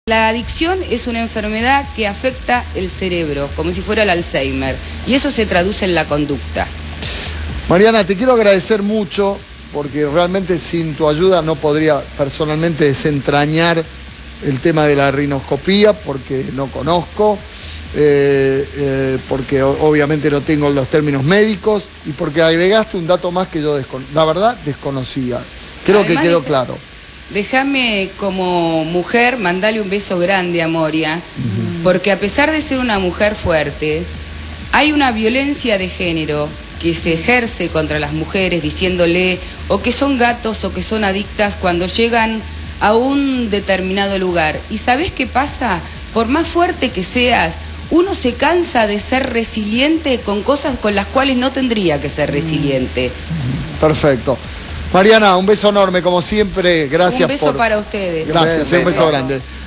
La adicción es una enfermedad que afecta el cerebro, como si fuera el Alzheimer, y eso se traduce en la conducta. Mariana, te quiero agradecer mucho, porque realmente sin tu ayuda no podría personalmente desentrañar el tema de la rinoscopía, porque no conozco, porque obviamente no tengo los términos médicos, y porque agregaste un dato más que yo la verdad desconocía. Creo que quedó claro. Déjame como mujer mandarle un beso grande a Moria, porque a pesar de ser una mujer fuerte, hay una violencia de género que se ejerce contra las mujeres diciéndole o que son gatos o que son adictas cuando llegan a un determinado lugar. ¿Y sabés qué pasa? Por más fuerte que seas, uno se cansa de ser resiliente con cosas con las cuales no tendría que ser resiliente. Perfecto. Mariana, un beso enorme, como siempre. Gracias. Un beso para ustedes. Gracias, un beso grande.